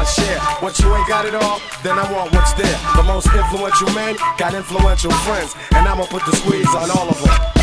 share. What you ain't got it all, then I want what's there. The most influential men got influential friends, and I'ma put the squeeze on all of them.